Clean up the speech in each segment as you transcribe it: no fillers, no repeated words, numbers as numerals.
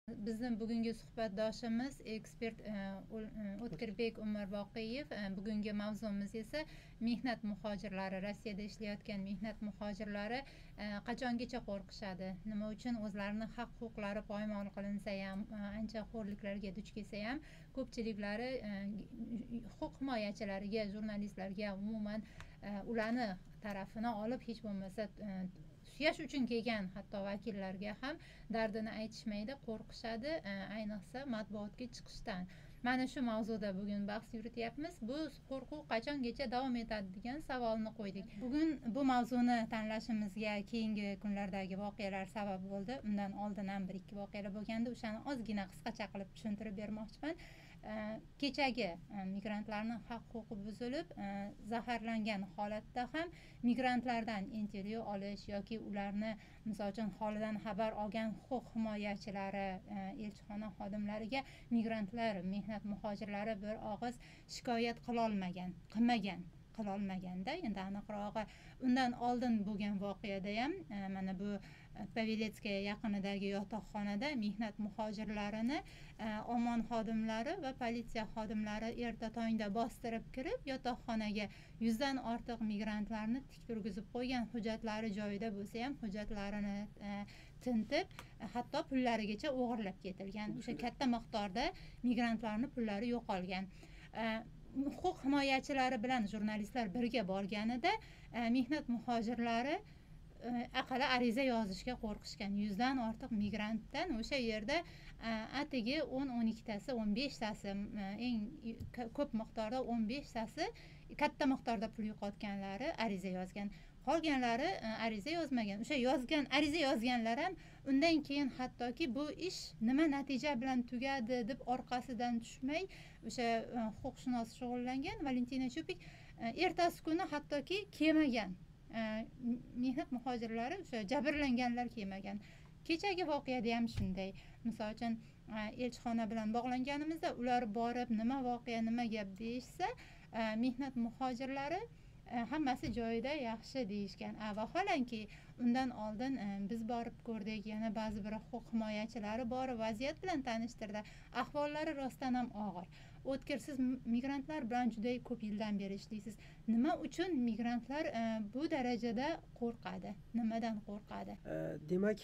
Bizning bugungi suhbatdoshimiz ekspert O'tkirbek Umurboqiyev. Bugungi mavzumiz esa mehnat muhojirlari. Rossiyada ishlayotgan mehnat muhojirlari qachongacha qo'rqishadi? Nima uchun o'zlarini haq-huquqlari poymol qilinsa ham, ancha xo'rliklarga duch kelsa ham, ko'pchiliklari huquq himoyachilariga, jurnalistlarga, umuman ularni tarafini olib, hech bo'lmasa suyash uchun kelgan hatto vakillarga ham dardini aytishmaydi, qo'rqishadi, ayniqsa matbuotga chiqishdan. Mana shu mavzuda bugun bahs yurityapmiz. Bu qo'rquv qachongacha davom etadi degan savolni qo'ydik. Bugun bu mavzuni tanlashimizga keyingi kunlardagi voqealar sabab bo'ldi. Undan oldin ham bir ikki voqealar bo'lgandi. O'shani ozgina qisqacha qilib tushuntirib bermoqchiman. Kechagi migrantlarning haq-huquqi buzilib, zaharlangan holatda ham migrantlardan intervyu olish yoki ularni misol uchun holidan xabar olgan huquq himoyachilari, elchixona xodimlariga migrantlar, mehnat muhojirlari bir og'iz shikoyat qilolmaganda, endi aniqrog'i undan oldin bo'lgan voqeada ham mana bu Paveletskaya yaqinidagi yotoqxonada mehnat muhojirlarini omon xodimlari va politsiya xodimlari erta tongda bostirib kirib, yotoqxonaga 100 dan ortiq migrantlarni tik turgizib qo'ygan, hujjatlari joyida bo'lsa ham hujjatlarini tintib, hatto pullarigacha o'g'irlab ketilgan. O'sha katta miqdorda migrantlarning pullari yo'qolgan. Huquq himoyachilari bilan jurnalistlar birga borganida mehnat muhojirlari aqalli ariza yozishga qo'rqishgan. 100 dan ortiq migrantdan o'sha yerda atigi 10-12 tasi, 15 tasi, eng ko'p miqdorda 15 tasi katta miqdorda pul yo'qotganlari ariza yozgan. Qolganlari ariza yozmagan. O'sha ariza yozganlar ham undan keyin hattoki bu ish nima natija bilan tugadi deb orqasidan tushmay, o'sha huquqshunos shug'ullangan Valentina Chupik ertasi kuni hattoki kelmagan. Mehnat muhojirlari, o'sha jabrlanganlar kelmagan. Kechagi voqeada ham shunday. Misol uchun elchixona bilan bog'langanimizda ular borib nima voqea, nima gap deyishsa, mehnat muhojirlari hammasi joyida, yaxshi deyishgan. Vaholanki undan oldin biz borib ko'rdik, yana ba'zi bir huquq himoyachilari borib vaziyat bilan tanishtirdi. Ahvollari rostdan ham og'ir. O'tkir, siz migrantlar bilan juda ko'p yildan beri ishlaysiz. Nima uchun migrantlar bu darajada qo'rqadi? Nimadan qo'rqadi? Demak,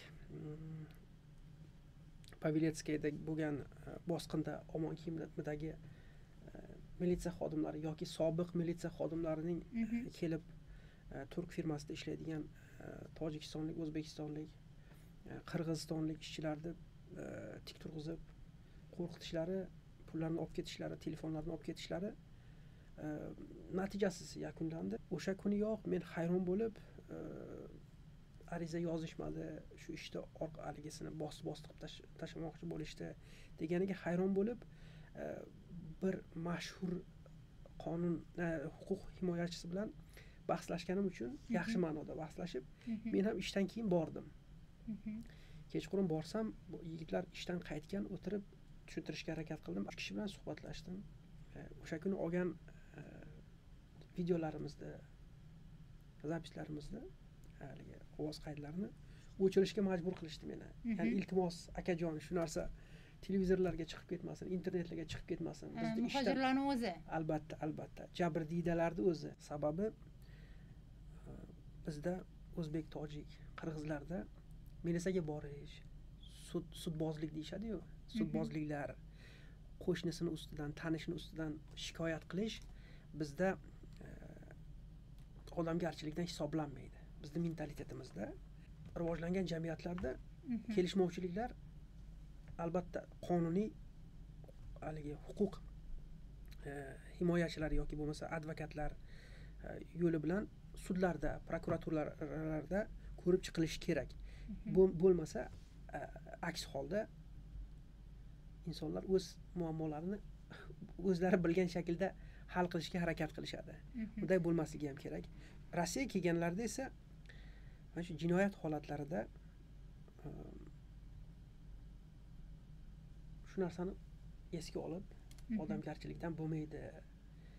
Paveletskayada bo'lgan bosqinda omon kiyimdagi militsiya xodimlari yoki sobiq militsiya xodimlarining kelib turk firmasida ishlaydigan tojikistonlik, o'zbekistonlik, qirg'izistonlik ishchilarni tik turg'izib qo'rqitishlari, pullarni olib ketishlari, telefonlarni olib ketishlari natijasiz yakunlandi. O'sha kuniyoq men hayron bo'lib, ariza yozishmadi, shu ishda haligisini bostirib tashlamoqchi bo'lishdi deganiga hayron bo'lib, bir mashhur qonun huquq himoyachisi bilan bahslashganim uchun, yaxshi ma'noda bahslashib, men ham ishdan keyin bordim. Kechqurun borsam, bu yigitlar ishdan qaytgan, o'tirib tushuntirishga harakat qildim. 3 kishi bilan suhbatlashdim. O'sha kuni olgan videolarimizni, zapislarimizda haligi ovoz qaydlarini o'chirishga majbur qilishdi meni. Ya'ni iltimos, akajon, shu narsa televizorlarga chiqib ketmasin, internetlarga chiqib ketmasin. Bizda muhojirlarning o'zi. Albatta. Jabrdiydalarning o'zi. Sababi bizda o'zbek, tojik, qirg'izlarda militsiyaga borish, sudbozlik deyishadi-ku. Sudbozliklar, qo'shnisini ustidan, tanishini ustidan shikoyat qilish bizda odamgarchilikdan hisoblanmaydi. Bizda mentalitetimizda, rivojlangan jamiyatlarda kelishmovchiliklar albatta qonuniy haligi huquq himoyachilari yoki bo'lmasa advokatlar yo'li bilan sudlarda, prokuraturalarda ko'rib chiqilishi kerak. Bo'lmasa aks holda insonlar o'z muammolarini o'zlari bilgan shaklda hal qilishga harakat qilishadi. Bunday bo'lmasligi ham kerak. Rossiyaga kelganlarda esa mana shu jinoyat holatlarida shu narsani esga olib, odamgarchilikdan bo'lmaydi.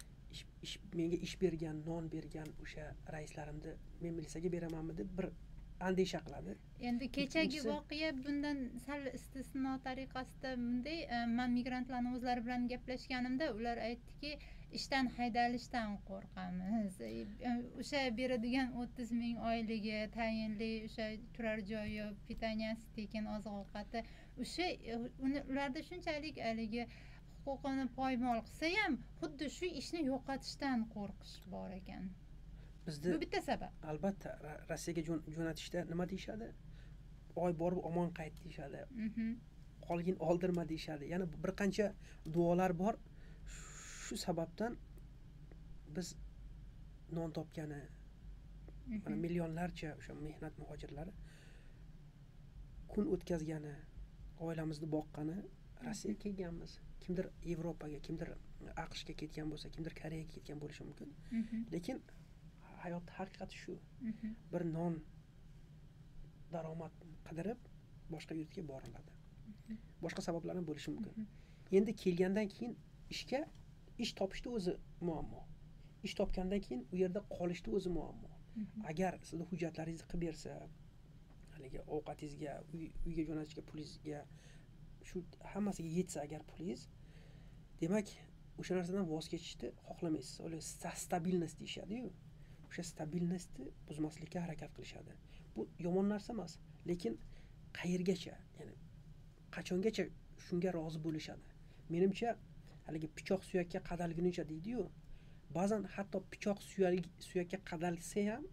Menga ish bergan, non bergan o'sha raislarimni men militsiyaga beramanmi deb bir andisha qiladi. Endi kechagi Ikkinchisi- voqea bundan sal istisno tariqasida bunday. Men migrantlarni o'zlari bilan gaplashganimda ular aytdiki, ishdan haydalishdan qo'rqamiz. O'sha beradigan 30 ming oyligi, tayinli o'sha turar joyi, pitanyasi, tekin oziq-ovqati, o'sha ularda shunchalik haligi huquqini poymol qilsa ham xuddi shu ishni yo'qotishdan qo'rqish bor ekan. Bizda Bu bitta sabab. albatta Rossiyaga jo'natishda nima deyishadi? Oy borib omon qayt deyishadi. Qolgin oldirma deyishadi. Yana bir qancha duolar bor. Shu sababdan biz non topgani, mana millionlarcha o'sha mehnat muhojirlari kun o'tkazgani, oilamizni boqqani Rossiyaga kelganmiz. Kimdir Yevropaga, kimdir AQShga ketgan bo'lsa, kimdir Koreyaga ketgan bo'lishi mumkin. Lekin hayot haqiqati shu. Bir non daromad qidirib boshqa yurtga boriladi. Boshqa sabablar ham bo'lishi mumkin. Endi kelgandan keyin ish topishda o'zi muammo. Ish topgandan keyin u yerda qolishda o'zi muammo. Agar sizning hujjatlaringizni qilib bersa, haligi ovqatingizga, uyga jo'natishga pulingizga shu hammasiga yetsa agar pulingiz, demak o'sha narsadan voz kechishni xohlamaysiz. O'sha stabilnost deyishadi-yu. O'sha stabilnostni buzmaslikka harakat qilishadi. Bu yomon narsa emas, lekin qayergacha, ya'ni qachongacha shunga rozi bo'lishadi. Menimcha haligi pichoq suyakka qadalgunicha deydi-yu. Ba'zan hatto pichoq suyakka qadalsa ham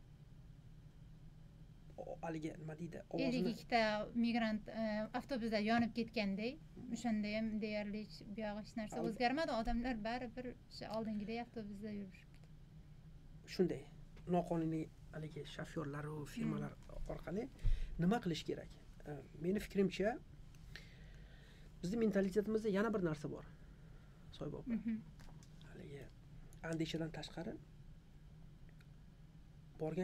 haligi nima deydi, ovozini 52 migrant avtobusda yonib ketgandek, o'shanda ham deyarli buyog'i hech narsa o'zgarmadi. Odamlar baribir o'sha oldingidek avtobusda yurishibdi. Shunday noqonuniy haligi shofyorlar va firmalar orqali nima qilish kerak? Meni fikrimcha bizning mentalitetimizda yana bir narsa bor. Soyib opa. Haligi andishadan tashqari borgan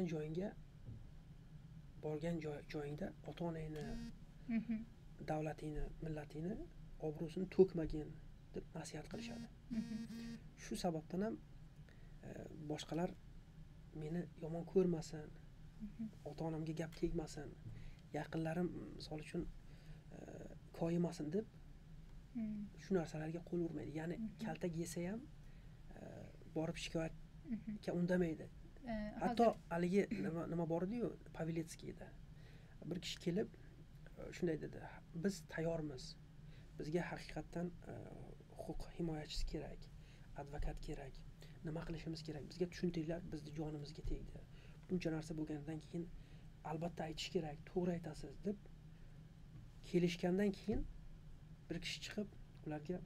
joyingda ota-onangni, davlatingni, millatingni obro'sini to'kmagin deb nasihat qilishadi. Shu sababdan ham boshqalar meni yomon ko'rmasin, ota-onamga gap tegmasin, yaqinlarim misol uchun koyimasin deb shu narsalarga qo'l urmaydi. Ya'ni kaltak yesa ham borib shikoyatga undamaydi. Hatto haligi nima bor edi-yu, Paveletskiyda bir kishi kelib shunday dedi: "Biz tayyormiz. Bizga haqiqatan huquq himoyachisi kerak, advokat kerak. Nima qilishimiz kerak? Bizga tushuntiringlar, bizni jonimizga tegdi. Buncha narsa bo'lgandan keyin albatta aytish kerak, to'g'ri aytasiz" deb kelishgandan keyin bir kishi chiqib ularga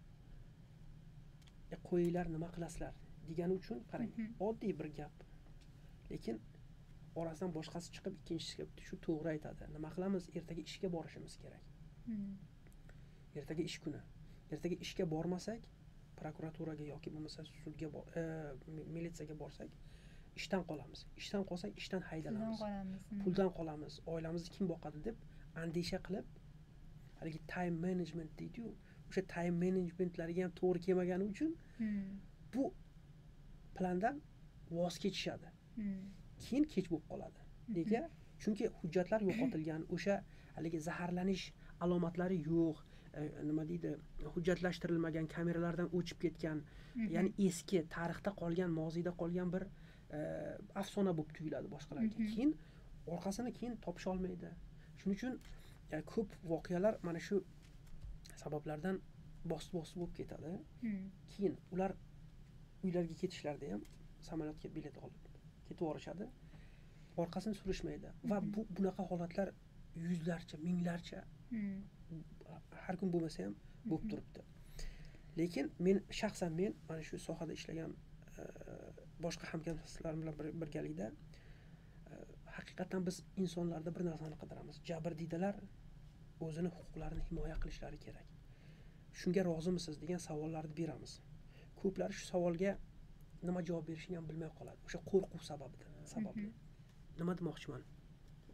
qo'yinglar, nima qilasizlar degani uchun qarang, oddiy bir gap. Lekin orasidan boshqasi chiqib, ikkinchisi chiqib, shu to'g'ri aytadi. Nima qilamiz? Ertaga ishga borishimiz kerak. Ertaga ish kuni. Ertaga ishga bormasak, prokuraturaga yoki bo'lmasa sudga, militsiyaga borsak, ishdan qolamiz. Ishdan qolsak, ishdan haydalamiz. Puldan qolamiz. Oilamizni kim boqadi deb andisha qilib, haligi time management deydi-yu, o'sha time managementlariga ham to'g'ri kelmagani uchun bu plandan voz kechishadi. Keyin kech bo'lib qoladi. Nega? Chunki hujjatlar yo'qotilgan, o'sha haligi zaharlanish alomatlari yo'q, nima deydi, hujjatlashtirilmagan, kameralardan o'chib ketgan, ya'ni eski tarixda qolgan, moziyda qolgan bir afsona bo'lib tuyuladi boshqalarga. Keyin orqasini topisha olmaydi. Shuning uchun ko'p voqealar mana shu sabablardan bosib bo'lib ketadi. Keyin ular uylarga ketishlarida ham samolyotga bilet olib ketib yorishadi. Orqasini surishmaydi va bunaqa holatlar yuzlarcha, minglarcha har kun bo'lmasa ham bo'lib turibdi. Lekin shaxsan men mana shu sohada ishlagan boshqa hamkasblarim bilan birgalikda haqiqatan biz insonlarda bir narsani qidiramiz. Jabrdiydalar o'zini huquqlarini himoya qilishlari kerak. Shunga rozimisiz degan savollarni beramiz. Ko'plari shu savolga nima javob berishni ham bilmay qoladi. O'sha qo'rquv sababli. Nima demoqchiman?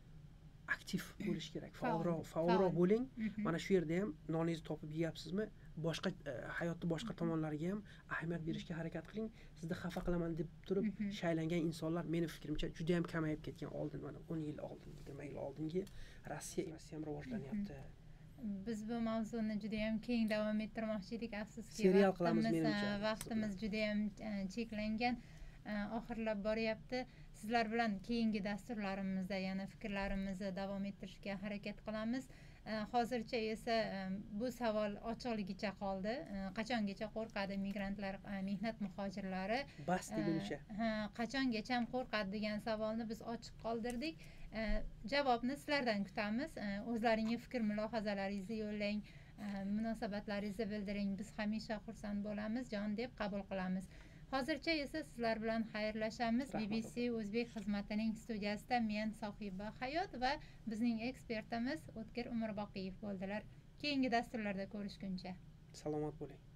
Aktiv bo'lish kerak. Faolroq bo'ling. Mana shu yerda ham noningizni topib yeyapsizmi? boshqa hayotni boshqa tomonlariga ham ahamiyat berishga harakat qiling. Sizni xafa qilaman deb turib shaylangan insonlar meni fikrimcha juda ham kamayib ketgan. Oldin mana 10 yil oldin, 20 yil oldingi Rossiya ham rivojlanyapti. Biz bu mavzuni juda ham keng davom ettirmoqchi edik, afsuski serial qilamiz menimcha. Vaqtimiz juda ham cheklangan, oxirlab boryapti. Sizlar bilan keyingi dasturlarimizda yana fikrlarimizni davom ettirishga harakat qilamiz. Hozircha esa bu savol ochiqligicha qoldi. Qachongacha qo'rqadi migrantlar, mehnat muhojirlari? Bas degunicha. Qachongacha qo'rqadi degan savolni biz ochiq qoldirdik. Javobni sizlardan kutamiz. O'zlaringiz fikr mulohazalaringizni yo'llang, munosabatlaringizni bildiring. Biz hamisha xursand bo'lamiz, jon deb qabul qilamiz. Hozircha esa sizlar bilan xayrlashamiz. BBC O'zbek xizmatining studiyasida men Sohiba Hayot va bizning ekspertimiz O'tkir Umurboqiyev bo'ldilar. Keyingi dasturlarda ko'rishguncha salomat bo'ling.